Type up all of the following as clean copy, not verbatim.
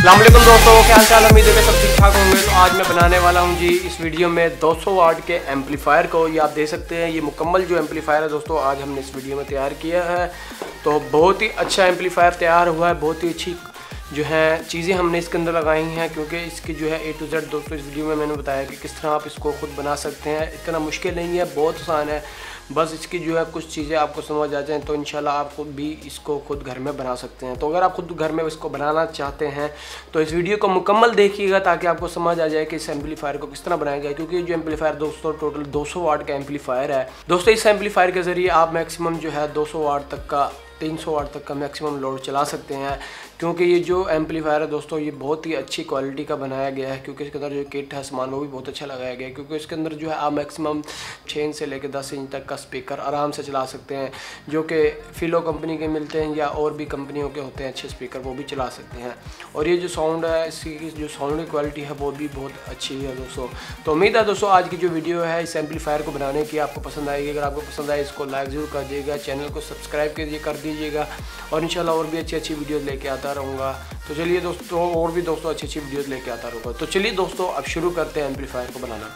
अस्सलाम वालेकुम दोस्तों, क्या हाल चाल। उम्मीद है कि सब ठीक ठाक होंगे। तो आज मैं बनाने वाला हूं जी इस वीडियो में 200 वाट के एम्पलीफायर को। ये आप देख सकते हैं, ये मुकम्मल जो एम्पलीफायर है दोस्तों आज हमने इस वीडियो में तैयार किया है। तो बहुत ही अच्छा एम्पलीफायर तैयार हुआ है, बहुत ही अच्छी जो है चीज़ें हमने इसके अंदर लगाई हैं, क्योंकि इसकी जो है A to Z दोस्तों इस वीडियो में मैंने बताया कि किस तरह आप इसको खुद बना सकते हैं। इतना मुश्किल नहीं है, बहुत आसान है। बस इसकी जो है कुछ चीज़ें आपको समझ आ जाएँ तो इंशाल्लाह आप खुद भी इसको खुद घर में बना सकते हैं। तो अगर आप खुद घर में इसको बनाना चाहते हैं तो इस वीडियो को मुकम्मल देखिएगा ताकि आपको समझ आ जाए कि इस एम्पलीफायर को किस तरह बनाया गया है। क्योंकि जो एम्पलीफायर दोस्तों टोटल 200 वाट का एम्पलीफायर है दोस्तों। इस एम्पलीफायर के ज़रिए आप मैक्सिमम जो है 200 वाट तक का 300 वाट तक का मैक्सिमम लोड चला सकते हैं। क्योंकि ये जो एम्पलीफायर है दोस्तों ये बहुत ही अच्छी क्वालिटी का बनाया गया है, क्योंकि इसके अंदर जो किट है सामान वो भी बहुत अच्छा लगाया गया है। क्योंकि इसके अंदर जो है आप मैक्सिमम 6 इंच से लेकर 10 इंच तक का स्पीकर आराम से चला सकते हैं, जो कि फिलो कंपनी के मिलते हैं या और भी कंपनियों के होते हैं अच्छे स्पीकर, वो भी चला सकते हैं। और ये जो साउंड है इसकी जो साउंड की क्वालिटी है वो भी बहुत अच्छी है दोस्तों। तो उम्मीद है दोस्तों आज की जो वीडियो है इस एम्पलीफायर को बनाने की आपको पसंद आएगी। अगर आपको पसंद आए इसको लाइक ज़रूर कर दीजिएगा, चैनल को सब्सक्राइब कर दीजिएगा और इंशाल्लाह और भी अच्छी वीडियोज़ लेके आता रहूँगा। तो चलिए दोस्तों, और भी दोस्तों अच्छी वीडियोज़ लेके आता रहूँगा। तो चलिए दोस्तों अब शुरू करते हैं एम्पलीफायर को बनाना।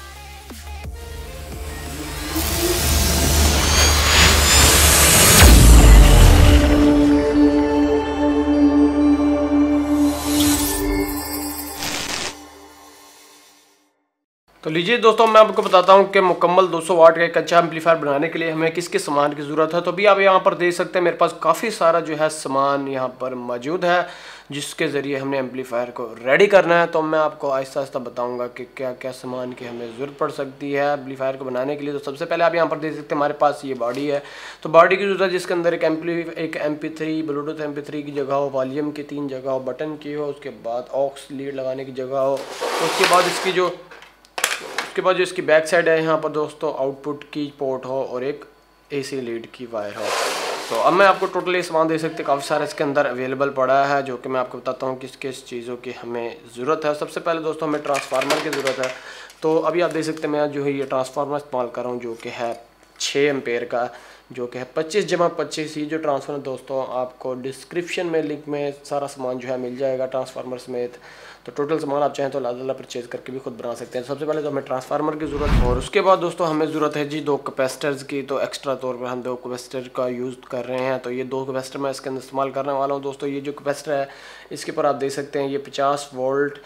तो लीजिए दोस्तों, मैं आपको बताता हूं कि मुकम्मल 200 वाट का एक अच्छा एम्पलीफायर बनाने के लिए हमें किस किस सामान की ज़रूरत है। तो अभी आप यहां पर देख सकते हैं मेरे पास काफ़ी सारा जो है सामान यहां पर मौजूद है, जिसके ज़रिए हमने एम्पलीफायर को रेडी करना है। तो मैं आपको आहिस्ता आहिस्ता बताऊंगा कि क्या क्या सामान की हमें ज़रूरत पड़ सकती है एम्पलीफायर को बनाने के लिए। तो सबसे पहले आप यहाँ पर देख सकते हैं हमारे पास ये बॉडी है। तो बॉडी की ज़रूरत है जिसके अंदर एक MP3 ब्लूटूथ MP3 की जगह हो, वॉल्यूम की 3 जगह हो, बटन की हो, उसके बाद ऑक्स लीड लगाने की जगह हो। तो उसके बाद जो इसकी बैक साइड है यहाँ पर दोस्तों आउटपुट की पोर्ट हो और एक AC लीड की वायर हो। तो अब मैं आपको टोटली सामान दे सकते काफ़ी सारा इसके अंदर अवेलेबल पड़ा है, जो कि मैं आपको बताता हूँ किस किस चीज़ों की हमें ज़रूरत है। सबसे पहले दोस्तों हमें ट्रांसफार्मर की ज़रूरत है। तो अभी आप देख सकते हैं मैं जो है ये ट्रांसफार्मर इस्तेमाल कर रहा हूँ, जो कि है 6 एम्पेयर का, जो कि है 25/25। ये जो ट्रांसफार्मर दोस्तों आपको डिस्क्रिप्शन में लिंक में सारा सामान जो है मिल जाएगा ट्रांसफार्मर समेत। तो टोटल सामान आप चाहें तो लाजला परचेज़ करके भी खुद बना सकते हैं। सबसे पहले तो हमें ट्रांसफार्मर की ज़रूरत है और उसके बाद दोस्तों हमें ज़रूरत है जी 2 कैपेसिटर्स की। तो एक्स्ट्रा तौर पर हम 2 कैपेसिटर का यूज़ कर रहे हैं। तो ये 2 कैपेसिटर मैं इसके अंदर इस्तेमाल करने वाला हूँ दोस्तों। ये जो कैपेसिटर है इसके ऊपर आप देख सकते हैं ये 50 वोल्ट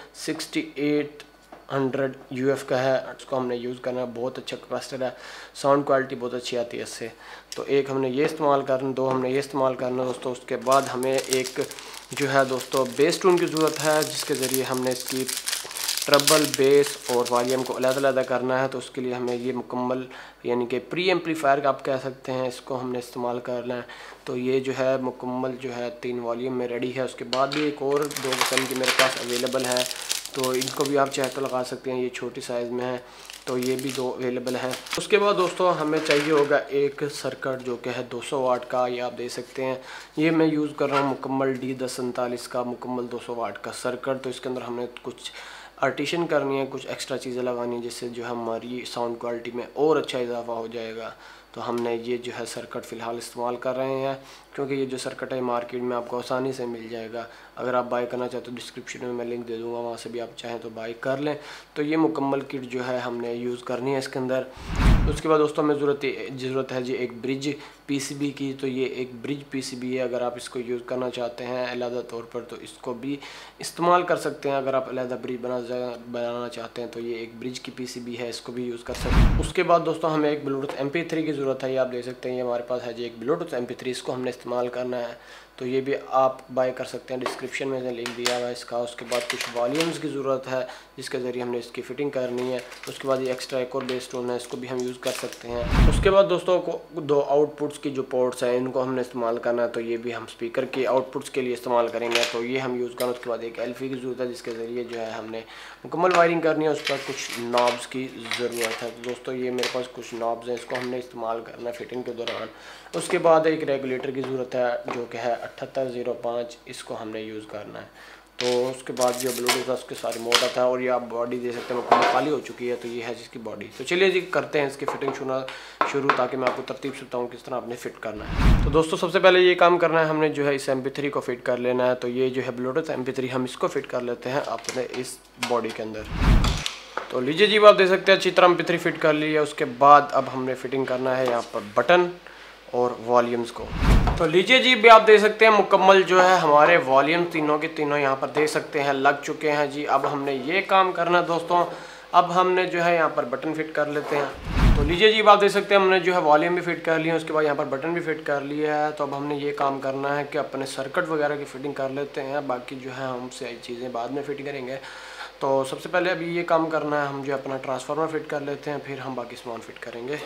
6800 UF का है। इसको हमने यूज़ करना है, बहुत अच्छा कैपेसिटर है, साउंड क्वालिटी बहुत अच्छी आती है इससे। तो एक हमने ये इस्तेमाल करना, 2 हमने ये इस्तेमाल करना दोस्तों। उसके बाद हमें एक जो है दोस्तों बेस टून की ज़रूरत है, जिसके ज़रिए हमने इसकी ट्रबल बेस और वॉल्यूम को अलग-अलग करना है। तो उसके लिए हमें ये मुकम्मल यानी कि प्री एम्पलीफायर आप कह सकते हैं, इसको हमने इस्तेमाल करना है। तो ये जो है मुकम्मल जो है 3 वॉल्यूम में रेडी है। उसके बाद भी एक और 2 किस्म की मेरे पास अवेलेबल है, तो इनको भी आप चाहे तो लगा सकते हैं। ये छोटी साइज़ में है तो ये भी 2 अवेलेबल हैं। उसके बाद दोस्तों हमें चाहिए होगा एक सर्किट, जो कि है 200 वाट का। ये आप देख सकते हैं, ये मैं यूज़ कर रहा हूँ मुकम्मल D1047 का मुकम्मल 200 वाट का सर्किट। तो इसके अंदर हमने कुछ आर्टिशन करनी है, कुछ एक्स्ट्रा चीज़ें लगानी है, जिससे जो हमारी साउंड क्वालिटी में और अच्छा इजाफा हो जाएगा। तो हमने ये जो है सर्किट फ़िलहाल इस्तेमाल कर रहे हैं, क्योंकि ये जो सर्किट है मार्केट में आपको आसानी से मिल जाएगा। अगर आप बाय करना चाहते हो डिस्क्रिप्शन में मैं लिंक दे दूँगा, वहाँ से भी आप चाहें तो बाय कर लें। तो ये मुकम्मल किट जो है हमने यूज़ करनी है इसके अंदर। उसके बाद दोस्तों हमें ज़रूरत है जी एक ब्रिज PCB की। तो ये एक ब्रिज PCB है, अगर आप इसको यूज़ करना चाहते हैं अलहदा तौर पर तो इसको भी इस्तेमाल कर सकते हैं। अगर आप अलहदा ब्रिज बनाना चाहते हैं तो ये एक ब्रिज की PCB है, इसको भी यूज़ कर सकते हैं। उसके बाद दोस्तों हमें एक ब्लूटूथ MP3 की ज़रूरत है। ये आप देख सकते हैं ये हमारे पास है जी एक ब्लूटूथ MP3, इसको हमने इस्तेमाल करना है। तो ये भी आप बाय कर सकते हैं, डिस्क्रिप्शन में लिंक दिया हुआ है इसका। उसके बाद कुछ वॉल्यूम्स की ज़रूरत है, जिसके ज़रिए हमने इसकी फ़िटिंग करनी है। उसके बाद ये एक्स्ट्रा एक और बेस टोन है, इसको भी हम यूज़ कर सकते हैं। उसके बाद दोस्तों को 2 आउटपुट्स की जो पोर्ट्स हैं इनको हमने इस्तेमाल करना है। तो ये भी हम स्पीकर के आउटपुट्स के लिए इस्तेमाल करेंगे, तो ये हम यूज़ करना। उसके बाद एक LV की ज़रूरत है, जिसके ज़रिए जो है हमने मुकम्मल वायरिंग करनी है। उस पर कुछ नॉब्स की ज़रूरत है दोस्तों, ये मेरे पास कुछ नॉब्स हैं, इसको हमने इस्तेमाल करना है फिटिंग के दौरान। उसके बाद एक रेगुलेटर की ज़रूरत है, जो कि है 7805, इसको हमने यूज़ करना है। तो उसके बाद जो ब्लूटूथ है उसके सारे मोड आता है और ये आप बॉडी दे सकते हैं, मुकम्मल खाली हो चुकी है। तो ये है जिसकी बॉडी। तो चलिए जी करते हैं इसकी फिटिंग शुरू, ताकि मैं आपको तरतीब से बताऊँ किस तरह आपने फिट करना है। तो दोस्तों सबसे पहले ये काम करना है, हमने जो है इस MP3 को फिट कर लेना है। तो ये जो है ब्लूटूथ MP3 हम इसको फिट कर लेते हैं अपने इस बॉडी के अंदर। तो लीजिए जी आप देख सकते हैं अच्छी तरह MP3 फिट कर ली है। उसके बाद अब हमने फिटिंग करना है यहाँ पर बटन और वॉल्यूम्स को। तो लीजिए जी भी आप देख सकते हैं मुकम्मल जो है हमारे वॉल्यूम तीनों के तीनों यहाँ पर देख सकते हैं लग चुके हैं जी। अब हमने ये काम करना दोस्तों, अब हमने जो है यहाँ पर बटन फिट कर लेते हैं। तो लीजिए जी आप देख सकते हैं हमने जो है वॉल्यूम भी फिट कर लिया, उसके बाद यहाँ पर बटन भी फिट कर लिया है। तो अब हमने ये काम करना है कि अपने सर्किट वगैरह की फिटिंग कर लेते हैं, बाकी जो है हमसे चीज़ें बाद में फिट करेंगे। तो सबसे पहले अभी ये काम करना है, हम जो अपना ट्रांसफार्मर फिट कर लेते हैं, फिर हम बाकी सामान फिट करेंगे।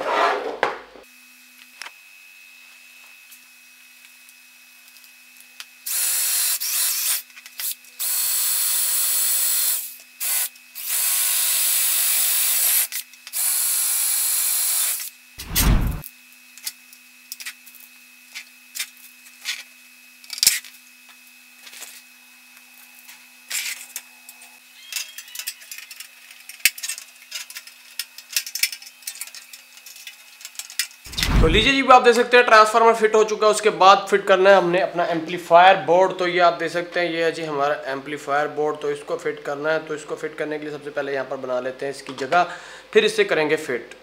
तो लीजिए जी आप देख सकते हैं ट्रांसफार्मर फिट हो चुका है। उसके बाद फिट करना है हमने अपना एम्पलीफायर बोर्ड। तो ये आप देख सकते हैं ये है जी हमारा एम्पलीफायर बोर्ड। तो इसको फिट करना है। तो इसको फिट करने के लिए सबसे पहले यहाँ पर बना लेते हैं इसकी जगह, फिर इससे करेंगे फिट।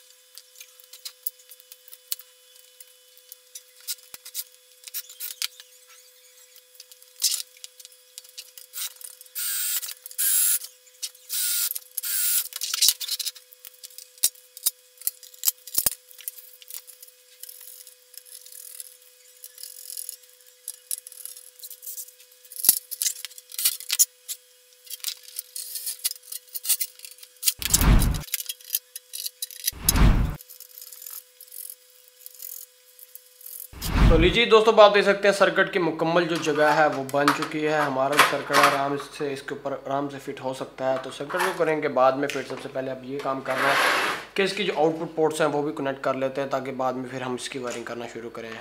तो लीजिए दोस्तों आप देख सकते हैं सर्किट की मुकम्मल जो जगह है वो बन चुकी है। हमारा सर्किट आराम से इसके ऊपर आराम से फिट हो सकता है। तो सर्किट को करेंगे बाद में फिट। सबसे पहले अब ये काम करना है कि इसकी जो आउटपुट पोर्ट्स हैं वो भी कनेक्ट कर लेते हैं, ताकि बाद में फिर हम इसकी वायरिंग करना शुरू करें।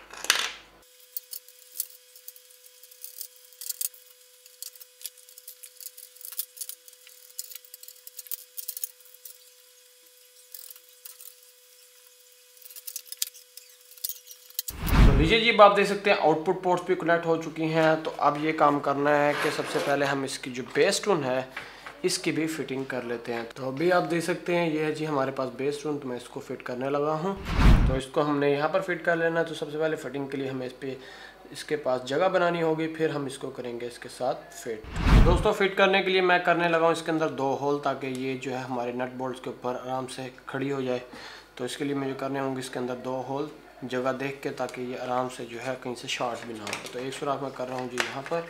लीजिए जी आप देख सकते हैं आउटपुट पोर्ट्स भी कनेक्ट हो चुकी हैं। तो अब ये काम करना है कि सबसे पहले हम इसकी जो बेस टून है इसकी भी फिटिंग कर लेते हैं। तो अभी आप देख सकते हैं ये है जी हमारे पास बेस टून। तो मैं इसको फिट करने लगा हूँ। तो इसको हमने यहाँ पर फिट कर लेना है। तो सबसे पहले फिटिंग के लिए हमें इसके पास जगह बनानी होगी, फिर हम इसको करेंगे इसके साथ फिट। तो दोस्तों फिट करने के लिए मैं करने लगा हूँ इसके अंदर 2 होल, ताकि ये जो है हमारे नट बोल्ट्स के ऊपर आराम से खड़ी हो जाए। तो इसके लिए मुझे करने होंगे इसके अंदर 2 होल जगह देख के, ताकि ये आराम से जो है कहीं से शॉर्ट भी ना हो। तो एक सुराख मैं कर रहा हूँ जी यहाँ पर।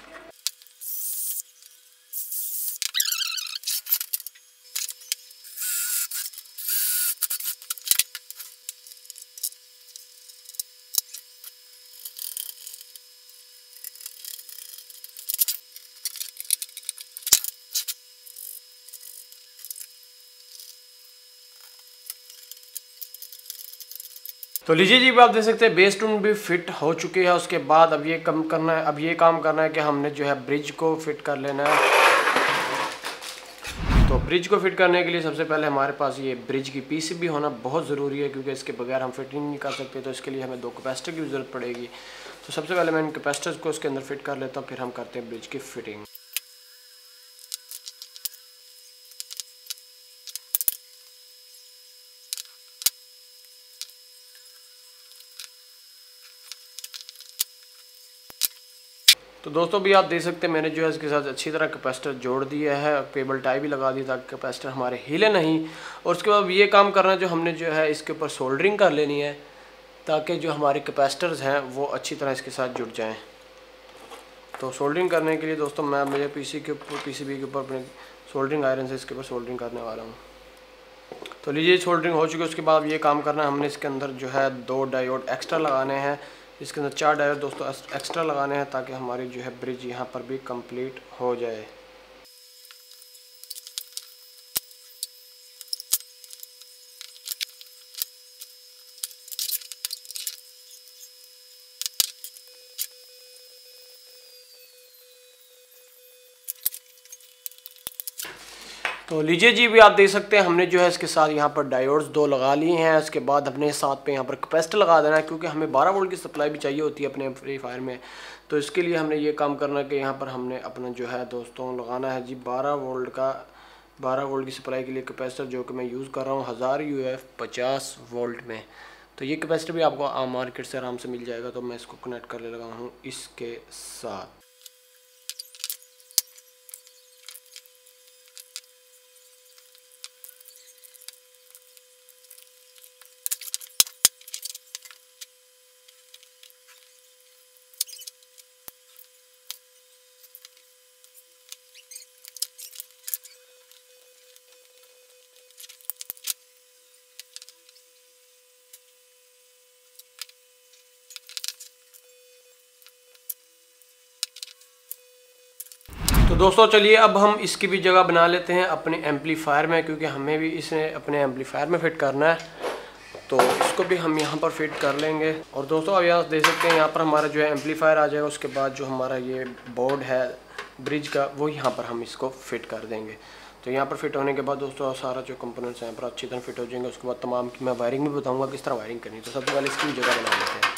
तो लीजिए जी आप देख सकते हैं बेस टून भी फिट हो चुकी है। उसके बाद अब ये काम करना है कि हमने जो है ब्रिज को फिट कर लेना है। तो ब्रिज को फिट करने के लिए सबसे पहले हमारे पास ये ब्रिज की PCB होना बहुत ज़रूरी है, क्योंकि इसके बगैर हम फिटिंग नहीं कर सकते। तो इसके लिए हमें 2 कैपेसिटर की ज़रूरत पड़ेगी। तो सबसे पहले मैं इन कैपेसिटर्स को इसके अंदर फिट कर लेता हूँ, फिर हम करते हैं ब्रिज की फिटिंग। तो दोस्तों भी आप देख सकते हैं मैंने जो है इसके साथ अच्छी तरह कैपेसिटर जोड़ दिया है, केबल टाई भी लगा दी ताकि कैपेसिटर हमारे हिले नहीं। और उसके बाद ये काम करना जो हमने जो है इसके ऊपर सोल्डरिंग कर लेनी है, ताकि जो हमारे कैपेसिटर्स हैं वो अच्छी तरह इसके साथ जुड़ जाएं। तो सोल्डरिंग करने के लिए दोस्तों मैं मेरे PCB के ऊपर अपने सोल्डरिंग आयरन से इसके ऊपर सोल्डरिंग करने वाला हूँ। तो लीजिए सोल्डरिंग हो चुकी है। उसके बाद ये काम करना है हमने इसके अंदर जो है 2 डायोड एक्स्ट्रा लगाने हैं। इसके अंदर 4 डायोड दोस्तों एक्स्ट्रा लगाने हैं, ताकि हमारी जो है ब्रिज यहाँ पर भी कंप्लीट हो जाए। तो लीजिए जी, भी आप देख सकते हैं हमने जो है इसके साथ यहाँ पर डायोड्स 2 लगा लिए हैं। उसके बाद अपने साथ पे यहाँ पर कैपेसिटर लगा देना है, क्योंकि हमें 12 वोल्ट की सप्लाई भी चाहिए होती है अपने एम्पलीफायर में। तो इसके लिए हमने ये काम करना है कि यहाँ पर हमने अपना जो है दोस्तों लगाना है जी 12 वोल्ट की सप्लाई के लिए कैपेसिटर, जो कि मैं यूज़ कर रहा हूँ 1000 UF 50 वोल्ट में। तो ये कैपेसिटर भी आपको मार्केट से आराम से मिल जाएगा। तो मैं इसको कनेक्ट करने लगा हूँ इसके साथ। तो दोस्तों चलिए अब हम इसकी भी जगह बना लेते हैं अपने एम्पलीफायर में, क्योंकि हमें भी इसे अपने एम्पलीफायर में फ़िट करना है। तो इसको भी हम यहाँ पर फिट कर लेंगे। और दोस्तों अब यहाँ देख सकते हैं यहाँ पर हमारा जो है एम्पलीफायर आ जाएगा। उसके बाद जो हमारा ये बोर्ड है ब्रिज का, वो यहाँ पर हम इसको फिट कर देंगे। तो यहाँ पर फिट होने के बाद दोस्तों सारा जो कंपोनेंट्स हैं यहाँ पर अच्छी तरह फिट हो जाएंगे। उसके बाद तमाम की मैं वायरिंग भी बताऊँगा किस तरह वायरिंग करनी है। तो सबसे पहले इसकी जगह बना लेते हैं।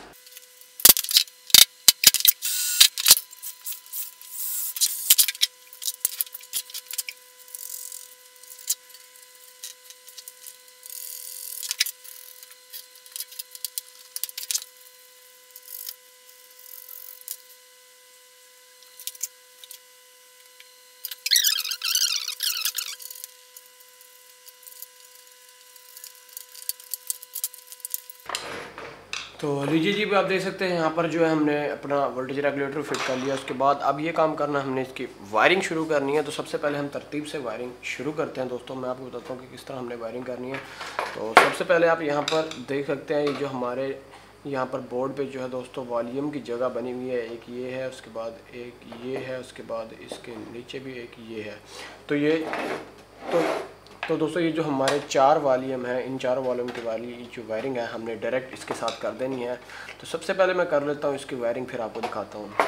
तो लीजिए जी, भी आप देख सकते हैं यहाँ पर जो है हमने अपना वोल्टेज रेगुलेटर फिट कर लिया। उसके बाद अब ये काम करना, हमने इसकी वायरिंग शुरू करनी है। तो सबसे पहले हम तरतीब से वायरिंग शुरू करते हैं। दोस्तों मैं आपको बताता हूँ कि किस तरह हमने वायरिंग करनी है। तो सबसे पहले आप यहाँ पर देख सकते हैं ये जो हमारे यहाँ पर बोर्ड पे जो है दोस्तों वॉल्यूम की जगह बनी हुई है। एक ये है, उसके बाद एक ये है, उसके बाद इसके नीचे भी एक ये है। तो ये तो दोस्तों ये जो हमारे 4 वॉल्यूम है, इन 4 वॉल्यूम की वाली जो वायरिंग है हमने डायरेक्ट इसके साथ कर देनी है। तो सबसे पहले मैं कर लेता हूँ इसकी वायरिंग, फिर आपको दिखाता हूँ।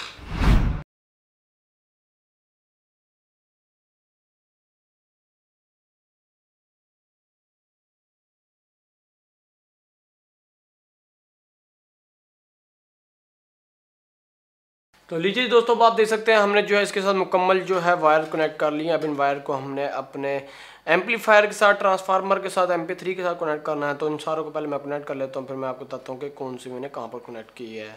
तो लीजिए दोस्तों, अब आप देख सकते हैं हमने जो है इसके साथ मुकम्मल जो है वायर कनेक्ट कर लिए। अब इन वायर को हमने अपने एम्पलीफायर के साथ, ट्रांसफार्मर के साथ, MP3 के साथ कनेक्ट करना है। तो इन सारों को पहले मैं कनेक्ट कर लेता हूँ, फिर मैं आपको बताता हूँ कि कौन सी मैंने कहाँ पर कनेक्ट की है।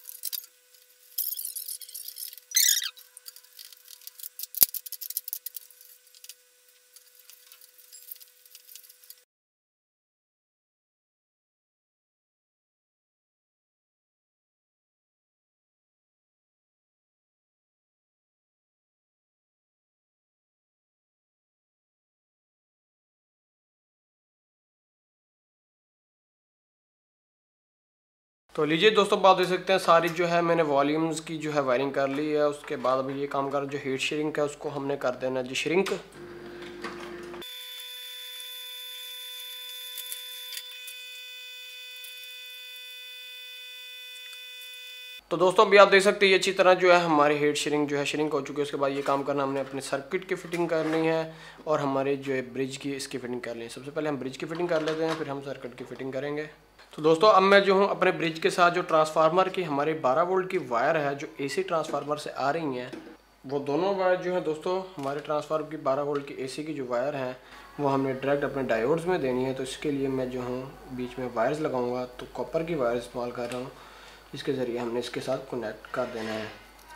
तो लीजिए दोस्तों, आप देख सकते हैं सारी जो है मैंने वॉल्यूम्स की जो है वायरिंग कर ली है। उसके बाद अभी ये काम कर जो हीट श्रिंक है उसको हमने कर देना जी श्रिंक। तो दोस्तों अभी आप देख सकते हैं ये अच्छी तरह जो है हमारी हीट श्रिंक जो है श्रिंक हो चुकी है। उसके बाद ये काम करना, हमने अपने सर्किट की फिटिंग करनी है और हमारे जो है ब्रिज की इसकी फिटिंग करनी है। सबसे पहले हम ब्रिज की फिटिंग कर लेते हैं, फिर हम सर्किट की फिटिंग करेंगे। तो दोस्तों अब मैं जो हूँ अपने ब्रिज के साथ जो ट्रांसफार्मर की हमारे 12 वोल्ट की वायर है जो AC ट्रांसफार्मर से आ रही हैं, वो दोनों वायर जो है दोस्तों हमारे ट्रांसफार्मर की 12 वोल्ट की AC की जो वायर हैं वो हमने डायरेक्ट अपने डायोड्स में देनी है। तो इसके लिए मैं जो हूँ बीच में वायर्स लगाऊंगा। तो कॉपर की वायर इस्तेमाल कर रहा हूँ, इसके ज़रिए हमने इसके साथ कनेक्ट कर देना है।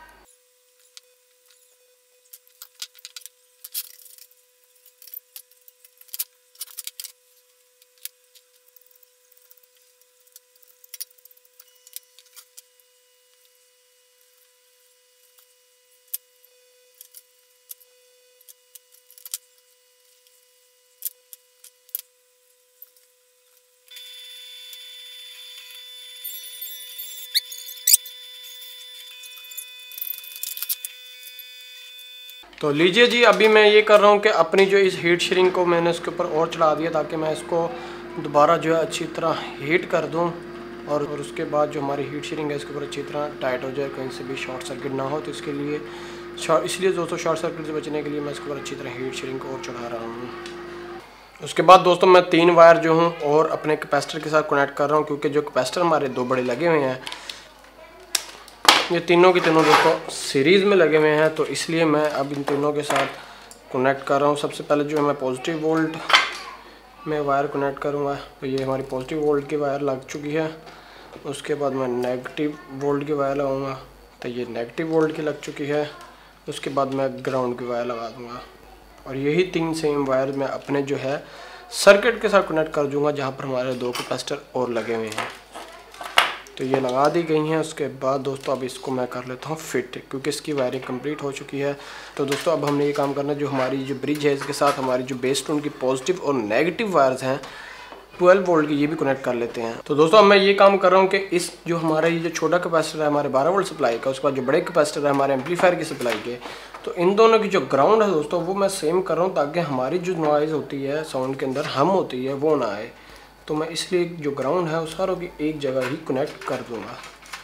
तो लीजिए जी, अभी मैं ये कर रहा हूँ कि अपनी जो इस हीट श्रिंक को मैंने इसके ऊपर और चढ़ा दिया ताकि मैं इसको दोबारा जो है अच्छी तरह हीट कर दूँ और उसके बाद जो हमारी हीट श्रिंक है इसके ऊपर अच्छी तरह टाइट हो जाए, कहीं से भी शॉर्ट सर्किट ना हो। तो इसके लिए इसलिए दोस्तों शॉर्ट सर्किट से बचने के लिए मैं इसके ऊपर अच्छी तरह हीट श्रिंक और चढ़ा रहा हूँ। उसके बाद दोस्तों मैं 3 वायर जो हूँ और अपने कैपेसिटर के साथ कनेक्ट कर रहा हूँ, क्योंकि जो कैपेसिटर हमारे 2 बड़े लगे हुए हैं ये तीनों के तीनों दोस्तों सीरीज़ में लगे हुए हैं, तो इसलिए मैं अब इन तीनों के साथ कनेक्ट कर रहा हूँ। सबसे पहले जो है मैं पॉजिटिव वोल्ट में वायर कनेक्ट करूँगा, तो ये हमारी पॉजिटिव वोल्ट की वायर लग चुकी है। उसके बाद मैं नेगेटिव वोल्ट की वायर लगाऊँगा, तो ये नेगेटिव वोल्ट की लग चुकी है। उसके बाद मैं ग्राउंड की वायर लगा दूँगा और यही 3 सेम वायर मैं अपने जो है सर्किट के साथ कनेक्ट कर दूँगा, जहाँ पर हमारे 2 कैपेसिटर और लगे हुए हैं। तो ये लगा दी गई हैं। उसके बाद दोस्तों अब इसको मैं कर लेता हूँ फिट, क्योंकि इसकी वायरिंग कंप्लीट हो चुकी है। तो दोस्तों अब हमने ये काम करना है, जो हमारी जो ब्रिज है इसके साथ हमारी जो बेस टोन की पॉजिटिव और नेगेटिव वायर्स हैं 12 वोल्ट की, ये भी कनेक्ट कर लेते हैं। तो दोस्तों अब मैं ये काम कर रहा हूँ कि इस जो हमारा ये जो छोटा कैपेसिटर है हमारे 12 वोल्ट सप्लाई का, उसके बाद जो बड़े कैपेसिटर है हमारे एम्पलीफायर की सप्लाई के, तो इन दोनों की जो ग्राउंड है दोस्तों वो मैं सेम कर रहा हूँ, ताकि हमारी जो नॉइज़ होती है साउंड के अंदर हम होती है वो ना आए। तो मैं इसलिए जो ग्राउंड है उस सारों की एक जगह ही कनेक्ट कर दूँगा।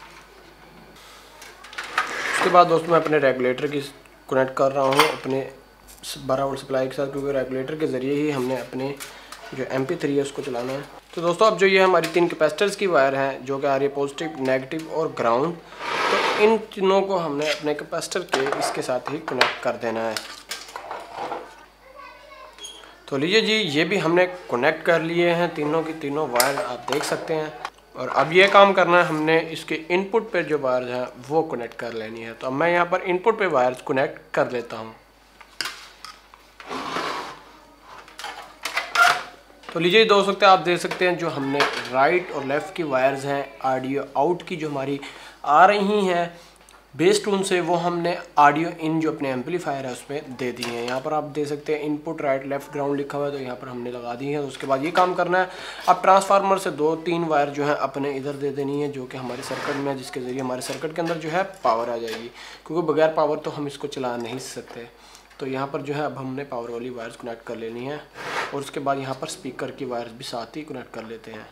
उसके बाद दोस्तों मैं अपने रेगुलेटर की कनेक्ट कर रहा हूँ अपने 12 वोल्ट सप्लाई के साथ, क्योंकि रेगुलेटर के ज़रिए ही हमने अपने जो MP3 है उसको चलाना है। तो दोस्तों अब जो ये हमारी 3 कैपेसिटर्स की वायर हैं जो कि आ रही है पॉजिटिव, नेगेटिव और ग्राउंड, तो इन तीनों को हमने अपने कैपेसिटर के इसके साथ ही कनेक्ट कर देना है। तो लीजिए जी, ये भी हमने कनेक्ट कर लिए हैं तीनों की तीनों वायर, आप देख सकते हैं। और अब ये काम करना है हमने इसके इनपुट पे जो वायर हैं वो कनेक्ट कर लेनी है। तो अब मैं यहाँ पर इनपुट पे वायर्स कनेक्ट कर लेता हूँ। तो लीजिए दोस्तों आप देख सकते हैं जो हमने राइट और लेफ़्ट की वायर्स हैं ऑडियो आउट की जो हमारी आ रही हैं बेस टून से, वो हमने ऑडियो इन जो अपने एम्पलीफायर है उसमें दे दी हैं। यहाँ पर आप देख सकते हैं इनपुट राइट लेफ़्ट ग्राउंड लिखा हुआ है, तो यहाँ पर हमने लगा दी है। तो उसके बाद ये काम करना है, अब ट्रांसफार्मर से 2-3 वायर जो है अपने इधर दे देनी है, जो कि हमारे सर्किट में है, जिसके ज़रिए हमारे सर्किट के अंदर जो है पावर आ जाएगी, क्योंकि बगैर पावर तो हम इसको चला नहीं सकते। तो यहाँ पर जो है अब हमने पावर वाली वायर्स कनेक्ट कर लेनी है और उसके बाद यहाँ पर स्पीकर की वायर्स भी साथ ही कनेक्ट कर लेते हैं।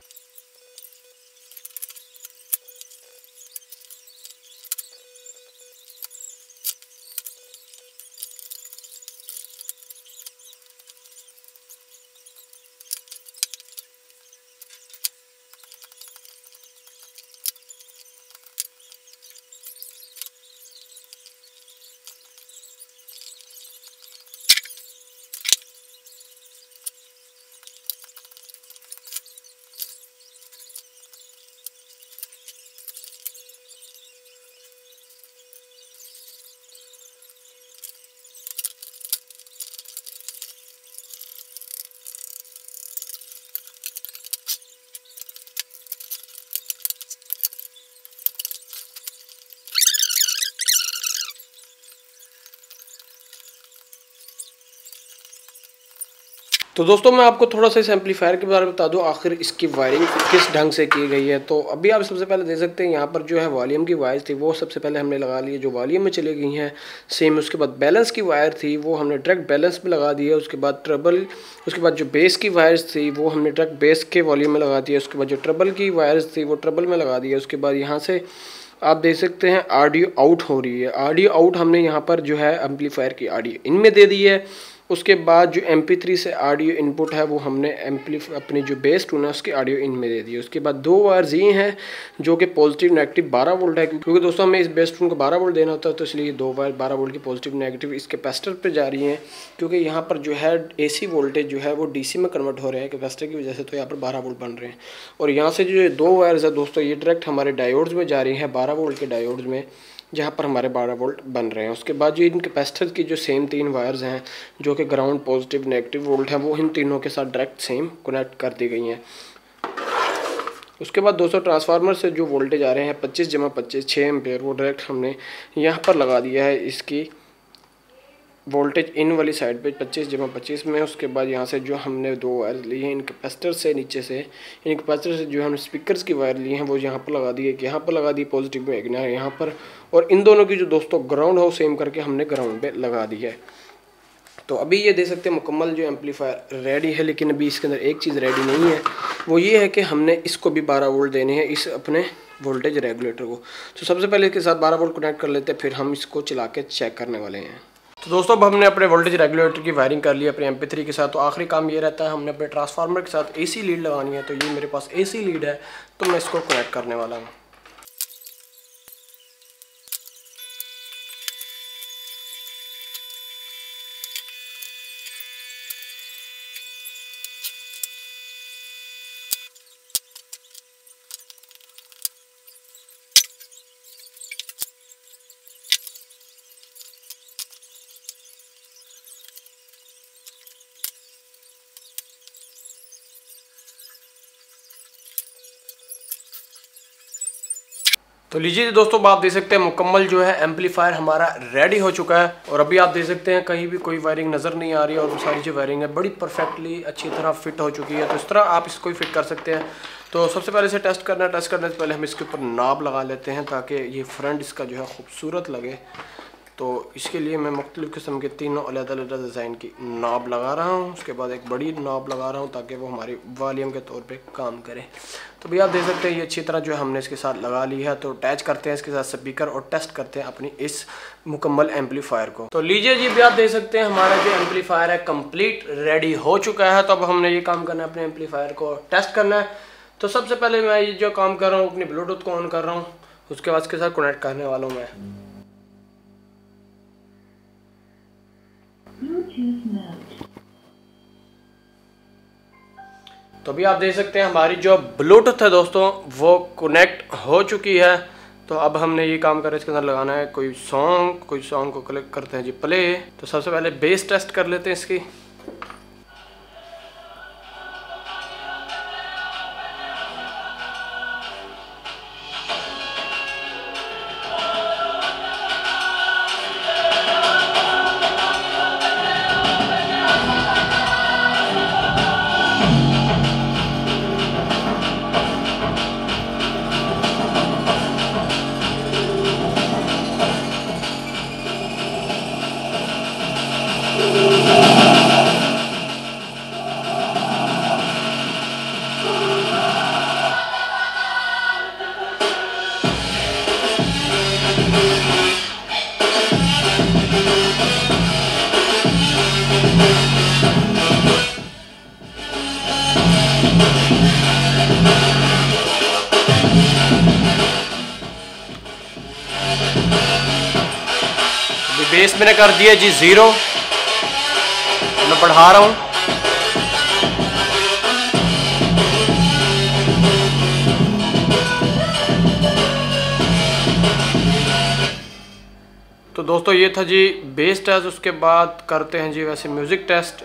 तो दोस्तों मैं आपको थोड़ा सा इस एम्पलीफायर के बारे में बता दूं, आखिर इसकी वायरिंग किस ढंग से की गई है। तो अभी आप सबसे पहले देख सकते हैं यहाँ पर जो है वॉल्यूम की वायर थी वो सबसे पहले हमने लगा ली है, जो वॉल्यूम में चली गई हैं सेम। उसके बाद बैलेंस की वायर थी वो हमने डायरेक्ट बैलेंस में लगा दी है। उसके बाद ट्रबल, उसके बाद जो बेस की वायर्स थी वो हमने डायरेक्ट बेस के वॉल्यूम में लगा दी है। उसके बाद जो ट्रबल की वायर्स थी वो ट्रबल में लगा दी है। उसके बाद यहाँ से आप देख सकते हैं ऑडियो आउट हो रही है, ऑडियो आउट हमने यहाँ पर जो है एम्पलीफायर की ऑडियो इनमें दे दी है। उसके बाद जो MP3 से ऑडियो इनपुट है वो हमने अपनी जो बेस टून है उसकी ऑडियो इन में दे दी है। उसके बाद 2 वायर्स ये हैं जो कि पॉजिटिव नेगेटिव 12 वोल्ट है, क्योंकि दोस्तों हमें इस बेस टून को 12 वोल्ट देना होता है, तो इसलिए 2 वायर 12 वोल्ट की पॉजिटिव नेगेटिव इस कैपेसिटर पे जा रही हैं। क्योंकि यहाँ पर जो है AC वोल्टेज जो है वो DC में कन्वर्ट हो रहे हैं कैपेसिटर की वजह से, तो यहाँ पर 12 वोल्ट बन रहे हैं। और यहाँ से जो 2 वायर्स है दोस्तों ये डायरेक्ट हमारे डायोड्स में जा रही हैं, 12 वोल्ट के डायोड्स में, जहाँ पर हमारे 12 वोल्ट बन रहे हैं। उसके बाद जो इन कैपेसिटर की जो सेम 3 वायर्स हैं जो कि ग्राउंड पॉजिटिव नेगेटिव वोल्ट है वो इन तीनों के साथ डायरेक्ट सेम कनेक्ट कर दी गई हैं। उसके बाद दोस्तों ट्रांसफार्मर से जो वोल्टेज आ रहे हैं 25/25 6 एम्पेयर, वो डायरेक्ट हमने यहाँ पर लगा दिया है इसकी वोल्टेज इन वाली साइड पे 25/25 में। उसके बाद यहाँ से जो हमने 2 वायर ली हैं इन कैपेसिटर से, नीचे से इन कैपेसिटर से जो हमने स्पीकर्स की वायर ली हैं वो यहाँ पर लगा दी है, यहाँ पर लगा दी पॉजिटिव में, एक यहाँ पर, और इन दोनों की जो दोस्तों ग्राउंड हो सेम करके हमने ग्राउंड पे लगा दी है। तो अभी ये देख सकते हैं मुकम्मल जो एम्पलीफायर रेडी है, लेकिन अभी इसके अंदर एक चीज़ रेडी नहीं है, वो ये है कि हमने इसको भी 12 वोल्ट देने हैं इस अपने वोल्टेज रेगुलेटर को। तो सबसे पहले इसके साथ 12 वोल्ट कनेक्ट कर लेते हैं, फिर हम इसको चला के चेक करने वाले हैं। तो दोस्तों अब हमने अपने वोल्टेज रेगुलेटर की वायरिंग कर ली अपने MP3 के साथ। तो आखिरी काम ये रहता है, हमने अपने ट्रांसफार्मर के साथ AC लीड लगानी है। तो ये मेरे पास AC लीड है, तो मैं इसको कनेक्ट करने वाला हूँ। तो लीजिए दोस्तों, आप देख सकते हैं मुकम्मल जो है एम्पलीफायर हमारा रेडी हो चुका है। और अभी आप देख सकते हैं कहीं भी कोई वायरिंग नज़र नहीं आ रही है और वो सारी जो वायरिंग है बड़ी परफेक्टली अच्छी तरह फिट हो चुकी है। तो इस तरह आप इसको फिट कर सकते हैं। तो सबसे पहले इसे टेस्ट करना है। टेस्ट करने से पहले हम इसके ऊपर नाब लगा लेते हैं ताकि ये फ्रंट इसका जो है खूबसूरत लगे। तो इसके लिए मैं मुख्तलिफ़ किस्म के तीनों अलग-अलग डिज़ाइन की नाब लगा रहा हूँ। उसके बाद एक बड़ी नाब लगा रहा हूँ ताकि वो हमारी वॉल्यूम के तौर पे काम करे। तो भैया आप देख सकते हैं ये अच्छी तरह जो है हमने इसके साथ लगा ली है। तो अटैच करते हैं इसके साथ स्पीकर और टेस्ट करते हैं अपनी इस मुकम्मल एम्पलीफायर को। तो लीजिए जी भैया आप देख सकते हैं हमारा जो एम्पलीफायर है कंप्लीट रेडी हो चुका है। तो अब हमने ये काम करना है, अपने एम्पलीफायर को टेस्ट करना है। तो सबसे पहले मैं ये जो काम कर रहा हूँ अपनी ब्लूटूथ को ऑन कर रहा हूँ, उसके बाद इसके साथ कनेक्ट करने वाला हूँ मैं। तो अभी आप देख सकते हैं हमारी जो ब्लूटूथ है दोस्तों वो कनेक्ट हो चुकी है। तो अब हमने ये काम कर इसके अंदर लगाना है कोई सॉन्ग को क्लिक करते हैं जी प्ले। तो सबसे पहले बेस टेस्ट कर लेते हैं इसकी। बेस मैंने कर दिया जी 0, मैं बढ़ा रहा हूँ। तो दोस्तों ये था जी बेस टेस्ट। उसके बाद करते हैं जी वैसे म्यूज़िक टेस्ट।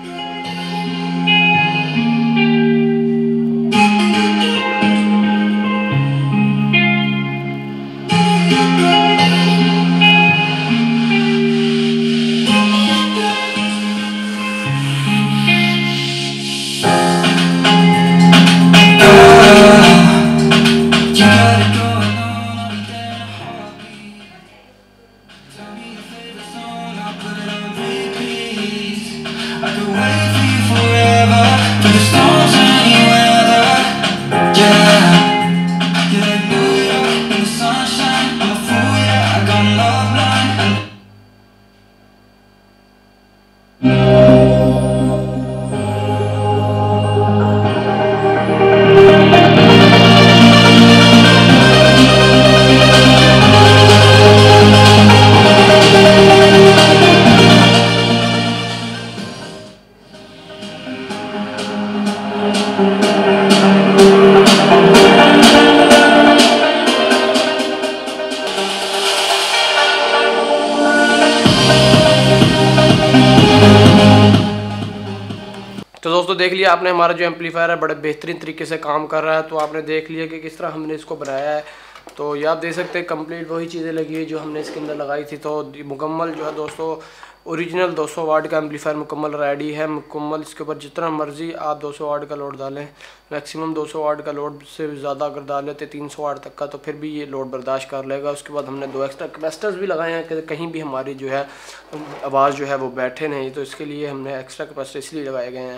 तो दोस्तों देख लिया आपने हमारा जो एम्पलीफायर है बड़े बेहतरीन तरीके से काम कर रहा है। तो आपने देख लिया कि किस तरह हमने इसको बनाया है। तो ये आप देख सकते हैं कंप्लीट वही चीज़ें लगी है जो हमने इसके अंदर लगाई थी। तो मुकम्मल जो है दोस्तों ओरिजिनल 200 वाट का एम्पलीफायर मुकम्मल रेडी है। मुकम्मल इसके ऊपर जितना मर्जी आप 200 वाट का लोड डालें, मैक्सिमम 200 वाट का लोड से ज़्यादा अगर डाल लेते 300 वाट तक का तो फिर भी ये लोड बर्दाश्त कर लेगा। उसके बाद हमने 2 एक्स्ट्रा कैपेसिटर्स भी लगाए हैं कि कहीं भी हमारी जो है आवाज़ जो है वो बैठे नहीं। तो इसके लिए हमने एक्स्ट्रा कैपेसिटर इसलिए लगाए गए हैं।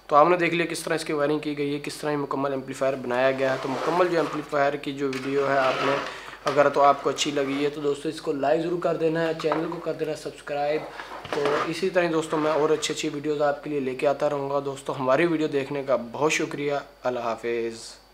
तो आपने देख लिया किस तरह इसकी वायरिंग की गई है, किस तरह मुकम्मल एम्पलीफायर बनाया गया है। तो मुकम्मल जो एम्पलीफायर की जो वीडियो है आपने अगर तो आपको अच्छी लगी है तो दोस्तों इसको लाइक ज़रूर कर देना है, चैनल को कर देना सब्सक्राइब। तो इसी तरह दोस्तों मैं और अच्छी वीडियोज़ आपके लिए लेके आता रहूँगा। दोस्तों हमारी वीडियो देखने का बहुत शुक्रिया। अल्लाह हाफिज़।